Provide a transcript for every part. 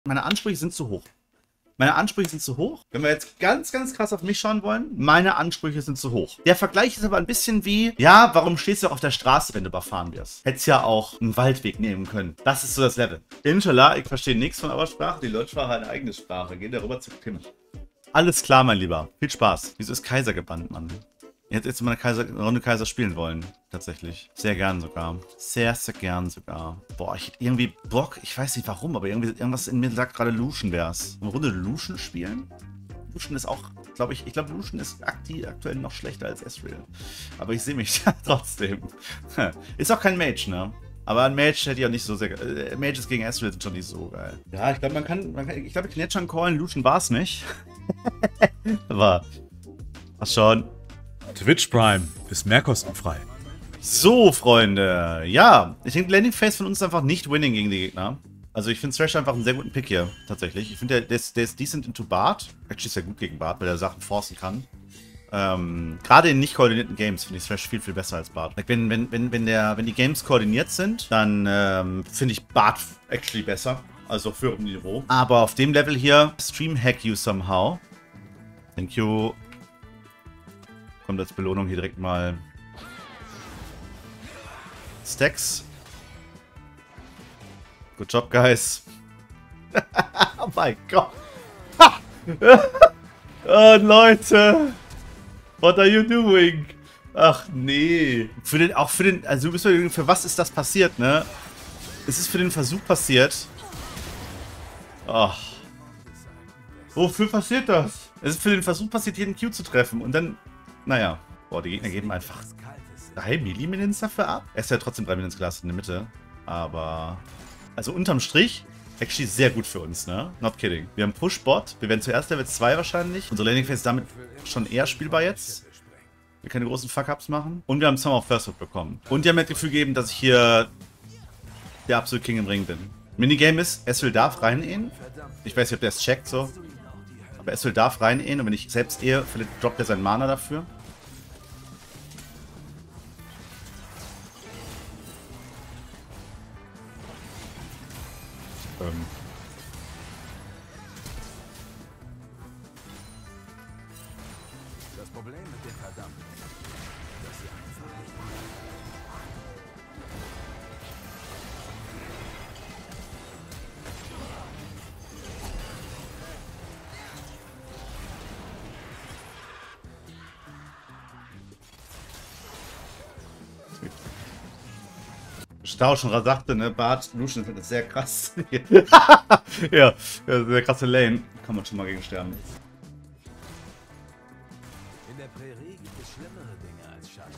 Meine Ansprüche sind zu hoch. Meine Ansprüche sind zu hoch. Wenn wir jetzt ganz, ganz krass auf mich schauen wollen, meine Ansprüche sind zu hoch. Der Vergleich ist aber ein bisschen wie, ja, warum stehst du auf der Straße, wenn du überfahren wirst? Hättest ja auch einen Waldweg nehmen können. Das ist so das Level. Inshallah, ich verstehe nichts von eurer Sprache. Die Leute hat eine eigene Sprache. Gehen darüber zu Tim. Alles klar, mein Lieber. Viel Spaß. Wieso ist Kaiser gebannt, Mann? Ich hätte jetzt mal eine Runde Kaiser spielen wollen. Tatsächlich. Sehr gern sogar. Sehr, sehr gern sogar. Boah, ich hätte irgendwie Bock. Ich weiß nicht warum, aber irgendwas in mir sagt gerade Lucian wär's. Eine Runde Lucian spielen? Lucian ist auch, glaube ich glaube Lucian ist aktuell noch schlechter als Ezreal. Aber ich sehe mich trotzdem. Ist auch kein Mage, ne? Aber ein Mage hätte ich auch nicht so sehr. Mages gegen Ezreal sind schon nicht so geil. Ja, ich glaube, ich glaube, ich kann jetzt schon callen. Lucian war es nicht. Aber. Ach schon. Twitch Prime ist mehr kostenfrei. So, Freunde. Ja, ich denke, Landing Phase von uns ist einfach nicht winning gegen die Gegner. Also ich finde Thresh einfach einen sehr guten Pick hier, tatsächlich. Ich finde, der ist decent into Bard. Actually ist er gut gegen Bard, weil er Sachen forcen kann. Gerade in nicht koordinierten Games finde ich Thresh viel, viel besser als Bard. Like, wenn die Games koordiniert sind, dann finde ich Bard actually besser. Also auf höherem Niveau. Aber auf dem Level hier, Stream Hack you somehow. Thank you. Kommt als Belohnung hier direkt mal Stacks. Good job, guys. Oh mein Gott. Oh, Leute. What are you doing? Ach, nee. Also für was ist das passiert, ne? Es ist für den Versuch passiert. Ach. Wofür passiert das? Es ist für den Versuch passiert, jeden Q zu treffen. Und dann, naja. Boah, die Gegner geben einfach 3 Milli-Minions dafür ab. Er ist ja trotzdem 3 Minions Glas in der Mitte. Aber, also unterm Strich, actually sehr gut für uns, ne? Not kidding. Wir haben Push-Bot. Wir werden zuerst Level 2 wahrscheinlich. Unsere Landing Phase ist damit schon eher spielbar jetzt. Wir keine großen Fuck-Ups machen. Und wir haben Summer of First bekommen. Und die haben mir das Gefühl gegeben, dass ich hier der absolute King im Ring bin. Minigame ist, Ezreal darf rein-ehen. Ich weiß nicht, ob der es checkt, so. Aber Ezreal darf rein-ehen. Und wenn ich selbst ehe, vielleicht droppt er seinen Mana dafür. Das Problem mit dem Verdammten ist, dass sie einfach nicht Stau schon sagte, ne, Bart, Lucian findet das sehr krass. Ja, sehr krasse Lane. Kann man schon mal gegen sterben. In der Prärie gibt es schlimmere Dinge als Schatten.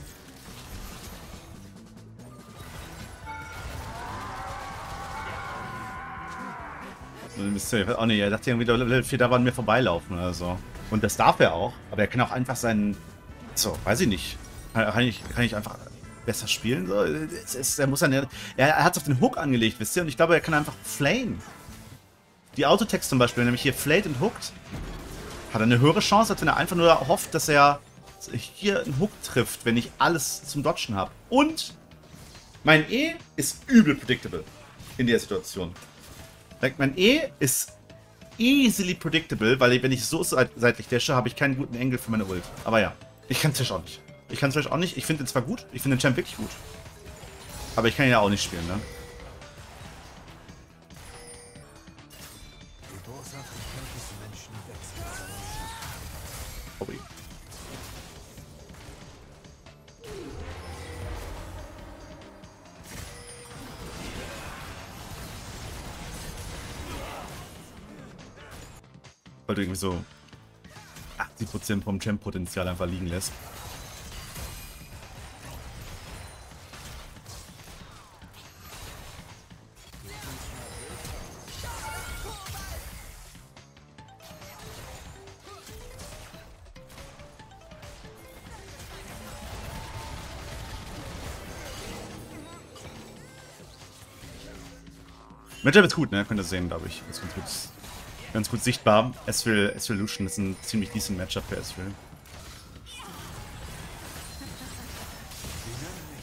Oh ne, er dachte irgendwie, Level 4 da an mir vorbeilaufen oder so. Und das darf er auch. Aber er kann auch einfach seinen. So, weiß ich nicht. Kann ich einfach besser spielen? So? Er muss dann. Er hat es auf den Hook angelegt, wisst ihr? Und ich glaube, er kann einfach flame. Die Autotext zum Beispiel, nämlich hier flayed und hooked, hat er eine höhere Chance, als wenn er einfach nur hofft, dass er hier einen Hook trifft, wenn ich alles zum Dodgen habe. Und mein E ist übel predictable in der Situation. Like, mein E ist easily predictable, weil wenn ich so seitlich dashe, habe ich keinen guten Angle für meine Ult. Aber ja, ich kann Thresh auch nicht. Ich finde den zwar gut, ich finde den Champ wirklich gut. Aber ich kann ihn ja auch nicht spielen, ne? Die Boshaftigkeit des Menschen wächst. Sorry. Weil du irgendwie so 80% vom Champ-Potenzial einfach liegen lässt. Matchup ist gut, ne? Könnt ihr sehen, glaube ich. Ist ganz gut sichtbar. Ezreal Lucian ist ein ziemlich decent Matchup für Ezreal.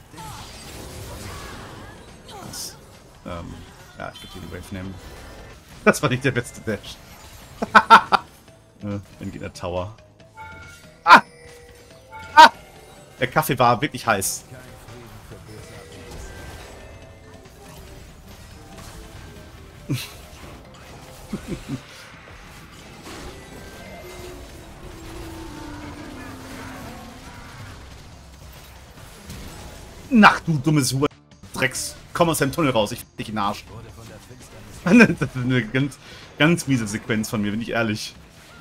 Ja, ich würde die Wave nehmen. Das war nicht der beste Dash. Dann geht der Tower. Ah! Ah! Der Kaffee war wirklich heiß. Ach, du dummes Drecks. Komm aus dem Tunnel raus, ich fick dich in den Arsch. Das ist eine ganz, ganz miese Sequenz von mir, bin ich ehrlich.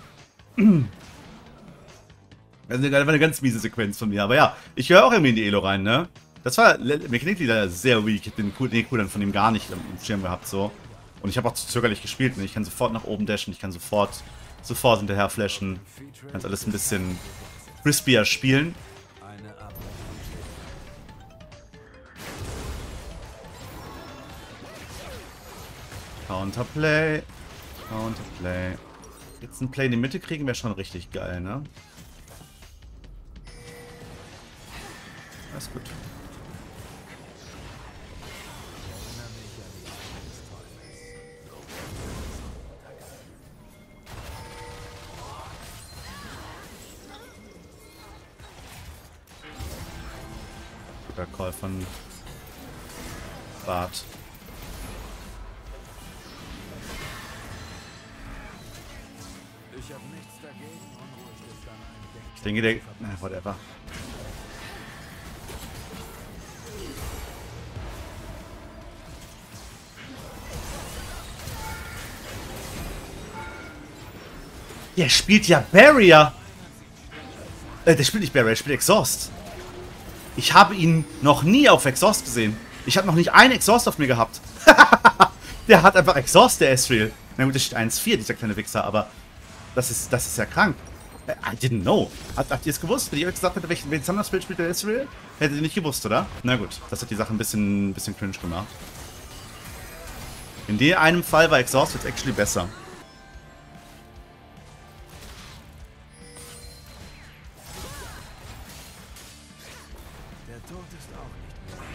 Das war eine ganz miese Sequenz von mir. Aber ja, ich höre auch irgendwie in die Elo rein, ne? Das war Mechanically leider sehr weak. Ich hab den Cooldown von ihm gar nicht im Schirm gehabt, so. Und ich habe auch zu zögerlich gespielt, ne? Ich kann sofort nach oben dashen, ich kann sofort hinterher flashen. Kannst alles ein bisschen crispier spielen. Counterplay. Counterplay. Jetzt ein Play in die Mitte kriegen wäre schon richtig geil, ne? Das ist gut. Guter Call von Bart. Ich denke, der... Na, whatever. Der spielt ja Barrier. Der spielt nicht Barrier, der spielt Exhaust. Ich habe ihn noch nie auf Exhaust gesehen. Ich habe noch nicht einen Exhaust auf mir gehabt. Der hat einfach Exhaust, der Ezreal. Na gut, der steht 1-4, dieser kleine Wichser, aber das ist ja krank. I didn't know. Habt ihr es gewusst? Wenn ich euch gesagt hätte, welchen Summoner-Spell spielt der Ezreal? Hättet ihr nicht gewusst, oder? Na gut, das hat die Sache ein bisschen cringe gemacht. In dem einen Fall war Exhaust jetzt actually besser. Der Tod ist auch nicht mehr.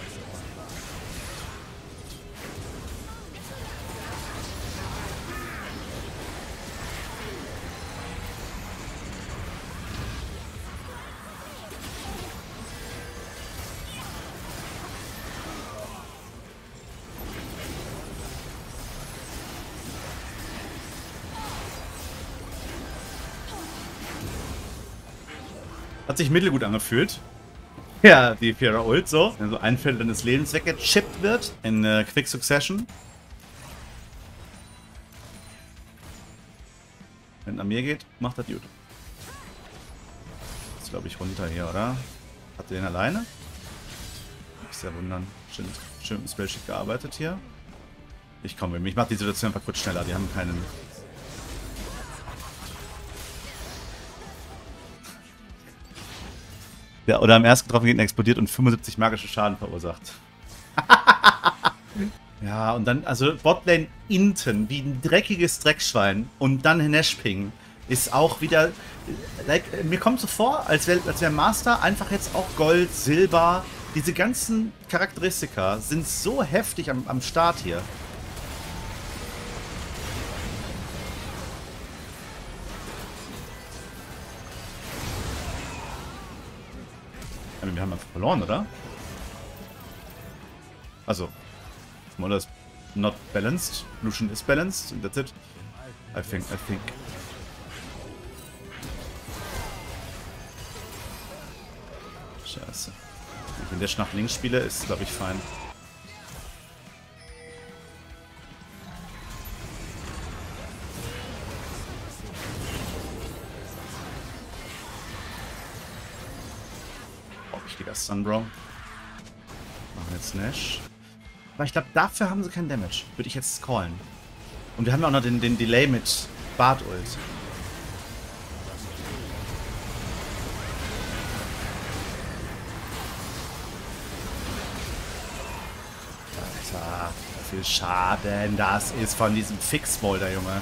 Hat sich mittelgut angefühlt. Ja, die Fiora Ult so. Wenn so ein Viertel deines Lebens weggechippt wird. In Quick Succession. Wenn er mir geht, macht er gut. Ist glaube ich runter hier, oder? Hat er den alleine? Nicht sehr wundern. Schön mit dem Spellsheet gearbeitet hier. Ich komme mit. Ich mache die Situation einfach kurz schneller. Die haben keinen. Ja, oder am ersten getroffenen Gegner explodiert und 75 magische Schaden verursacht. Ja, und dann, also Botlane Inten, wie ein dreckiges Dreckschwein und dann Nashping ist auch wieder, like, mir kommt so vor, als wär Master einfach jetzt auch Gold, Silber, diese ganzen Charakteristika sind so heftig am Start hier. Wir haben einfach verloren, oder? Also, Smaller ist not balanced, Lucian is balanced, and that's it. I think. Scheiße. Wenn der nach links spiele, ist glaube ich fein. Wichtiger Stun, Bro. Machen jetzt Nash. Aber ich glaube, dafür haben sie keinen Damage. Würde ich jetzt callen. Und wir haben ja auch noch den Delay mit Bart-Ult. Alter, wie viel Schaden das ist von diesem Fix-Molder, Junge.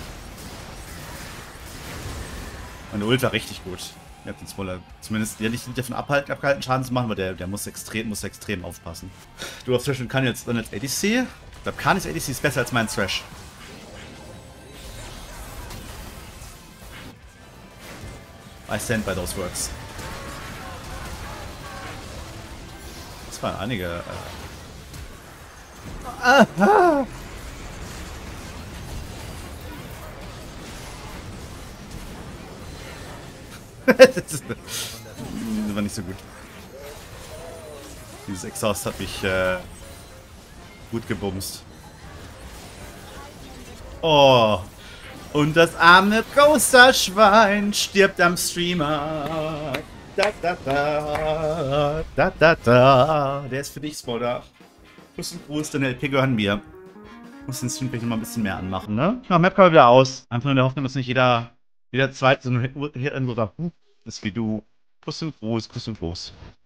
Und der Ult war richtig gut. Ja, den Smaller zumindest ja nicht davon abgehalten, Schaden zu machen, aber der muss extrem aufpassen. Du auf Thresh und Khan jetzt dann als ADC. Ich glaube, Khan ist ADC ist besser als mein Thresh. I stand by those words. Das waren einige... Das war nicht so gut. Dieses Exhaust hat mich gut gebumst. Oh. Und das arme Ghoster-Schwein stirbt am Streamer. Da, da, da. Da, da, da. Der ist für dich, Spoiler. Kuss und Gruß, deine LP gehören mir. Muss den Stream vielleicht noch mal ein bisschen mehr anmachen, ne? Ja, Map kann wieder aus. Einfach nur in der Hoffnung, dass nicht jeder zweite so ein ist wie du. Kuss und Gruß, Kuss und Gruß.